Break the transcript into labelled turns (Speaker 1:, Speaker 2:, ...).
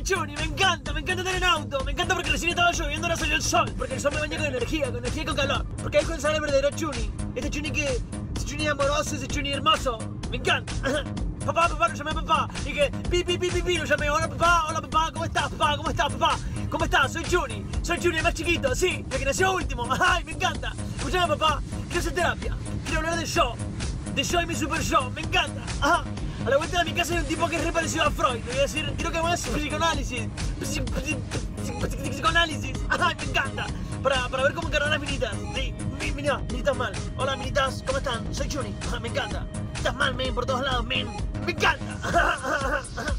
Speaker 1: Chuni, me encanta andar en auto, me encanta porque recién estaba lloviendo, ahora salió el sol, porque el sol me baña con energía y con calor, porque ahí comienza el verdadero Chuni, ese Chuni amoroso, ese Chuni hermoso, me encanta. Papá, lo llamé a papá, y que pi, lo llamé, hola papá, ¿cómo estás papá? ¿Cómo estás? Soy Chuni, el más chiquito, sí, el que nació último, ay, me encanta. Escuchame papá, quiero hacer terapia, quiero hablar de yo y mi super yo, me encanta, ajá. A la vuelta de mi casa hay un tipo que es re parecido a Freud. Le voy a decir, quiero que hagas psicoanálisis. Psicoanálisis. Ay, me encanta. Para ver cómo encargar las minitas. Sí, minitas mal. Hola, minitas, ¿cómo están? Soy Chuni. Me encanta. Estás mal, men, por todos lados, men. Me encanta.